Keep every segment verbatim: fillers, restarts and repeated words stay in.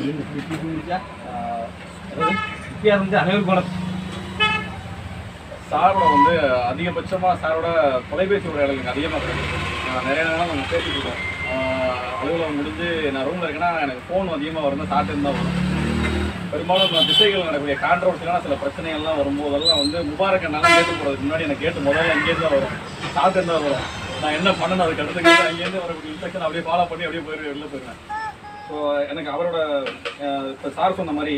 வித்தியாசம் வந்து அனைவருக்கும் சாரோட வந்து அதிகபட்சமாக சாரோட தொலைபேசி உரையாடலுக்கு அதிகமாக இருக்குது. நிறைய நேரம் நம்ம பேசிட்டு இருக்கோம். அலுவலகம் முடிஞ்சு நான் ரூமில் இருக்கேன்னா எனக்கு ஃபோன் அதிகமாக வரும்போது சாப்பிட்டு இருந்தால் வரும். பெரும்பாலும் நான் திசைகள் நடக்கக்கூடிய கான்ட்ரவர்சியலான சில பிரச்சனைகள்லாம் வரும்போதெல்லாம் வந்து முபாரக் என்னால் கேட்டு போகிறதுக்கு முன்னாடி எனக்கு கேட்டு முதல்ல அங்கேருந்து தான் வரும், சாப்பிட்டு இருந்தால் வரும். நான் என்ன பண்ணணும் அதுக்கு அடுத்து அங்கேருந்து வரக்கூடிய இன்ஸ்ட்ரக்ஷன் அப்படியே ஃபாலோ பண்ணி அப்படியே போயிட்டு வெளில போயிடுவேன். ஸோ எனக்கு அவரோட இப்போ சார் சொன்ன மாதிரி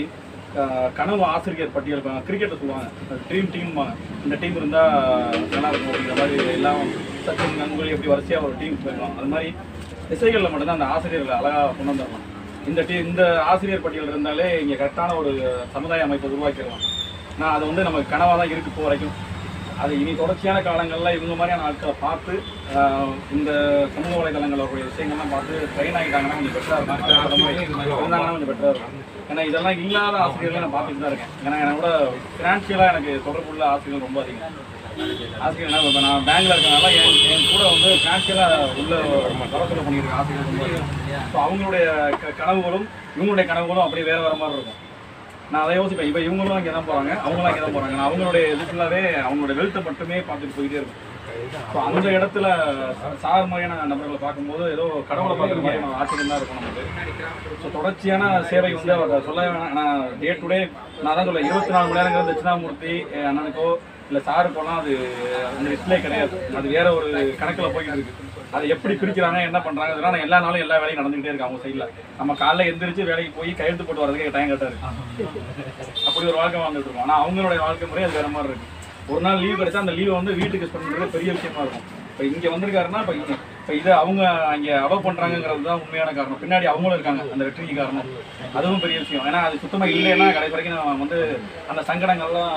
கனவு ஆசிரியர் பட்டியல் கிரிக்கெட்டில் சொல்லுவாங்க, ட்ரீம் டீம்பாங்க. இந்த டீம் இருந்தால் நல்லா இருக்கும் அப்படிங்கிற மாதிரி எல்லாம் சச்சின் கங்குலி எப்படி வரிசையாக ஒரு டீம் போயிடலாம். அது மாதிரி திசைகளில் மட்டும்தான் அந்த ஆசிரியர்களை அழகாக கொண்டு வந்துடலாம். இந்த டீ இந்த ஆசிரியர் பட்டியல் இருந்தாலே இங்கே கரெக்டான ஒரு சமுதாய அமைப்பை உருவாக்கிடலாம். நான் அது வந்து நமக்கு கனவாக தான் இருக்குது இப்போ வரைக்கும். அது இனி தொடர்ச்சியான காலங்களில் இவங்க மாதிரியான ஆட்களை பார்த்து இந்த சமூக வலைதளங்களுடைய விஷயங்கள்லாம் பார்த்து ட்ரெயின் ஆகிட்டாங்கன்னா கொஞ்சம் பெட்டராக இருக்கும், இருந்தாங்கன்னா கொஞ்சம் பெட்டராக இருக்கும். ஏன்னா இதெல்லாம் இல்லாத ஆசிரியர்கள் நான் பார்த்துட்டு தான் இருக்கேன். ஏன்னா என்னோட ஃபினான்ஷியலாக எனக்கு தொடர்புள்ள ஆசிரியர்கள் ரொம்ப அதிகம். ஆசிரியர் என்ன இப்போ நான் பேங்கில் இருக்கனால என் என் கூட வந்து ஃபினான்ஷியலாக உள்ள வரத்தில் பண்ணியிருக்கேன் ஆசிரியர் ரொம்ப அதிகம். ஸோ அவங்களுடைய க கனவுகளும் இவங்களுடைய கனவுகளும் அப்படியே வேறு வேறு மாதிரி இருக்கும். நான் அதை யோசிப்பேன். இப்போ இவங்களும் இங்கே தான் போகிறாங்க, அவங்களும் இங்கே தான் போகிறாங்க. நான் அவங்களுடைய இது ஃபுல்லாகவே அவங்களுடைய வெல்த்தை மட்டுமே பார்த்துட்டு போயிட்டே இருக்கும். ஸோ அந்த இடத்துல சார் மாதிரியான நபர்களை பார்க்கும்போது ஏதோ கடவுளை பார்க்குற மாதிரி நான் ஆச்சரியம் தான் இருக்கும் நமக்கு. ஸோ தொடர்ச்சியான சேவை வந்து அவர் சொல்ல வேணாம். ஆனால் டே டு டே நான் தான் சொல்ல இருபத்தி நாலு மணி நேரங்கிறது தட்சிணாமூர்த்தி அண்ணனுக்கோ இல்லை சாருக்கோலாம் அது அந்த லிஸ்ட்லே கிடையாது. அது வேற ஒரு கணக்கில் போய்கிட்டு இருக்கு. அதை எப்படி பிரிக்கிறாங்க, என்ன பண்ணுறாங்க, அதெல்லாம் நான் எல்லா நாளும் எல்லா வேலையும் நடந்துகிட்டே இருக்கு அவங்க சைடில். நம்ம காலையில் எந்திரிச்சு வேலைக்கு போய் கையெழுத்து போட்டு வரதுக்கு டைம் கரெக்டாக இருக்கு. அப்படி ஒரு வாழ்க்கை வாழ்ந்துட்டு இருக்கோம். ஆனால் அவங்களுடைய வாழ்க்கை முறை அது வேற மாதிரி இருக்கு. ஒரு நாள் லீவ் கிடைச்சா அந்த லீவை வந்து வீட்டுக்கு ஸ்பெண்ட் பண்ணுறது பெரிய விஷயமா இருக்கும். இப்போ இங்கே வந்திருக்காருன்னா இப்போ இப்போ இதை அவங்க அங்கே அலோவ் பண்ணுறாங்கிறது தான் உண்மையான காரணம். பின்னாடி அவங்களும் இருக்காங்க அந்த வெற்றிக்கு காரணம். அதுவும் பெரிய விஷயம். ஏன்னா அது சுத்தமாக இல்லைன்னா கடைசி வரைக்கும் நான் வந்து அந்த சங்கடங்கள்லாம்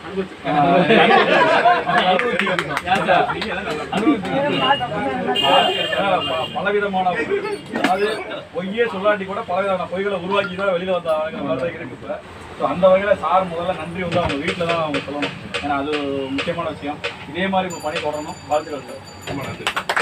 பலவிதமான, அதாவது பொய்யே சொல்லாட்டி கூட பலவிதமான பொய்களை உருவாக்கி தான் வெளியில் வந்தாங்க மாதிரி இருக்கு. இப்போ ஸோ அந்த வகையில் சார் முதல்ல நன்றி வந்து அவங்க வீட்டில் தான் அவங்க சொல்லணும். ஏன்னா அது முக்கியமான விஷயம். இதே மாதிரி இப்போ பணி தொடரணும். வாழ்த்துக்கள் சார். ரொம்ப நன்றி.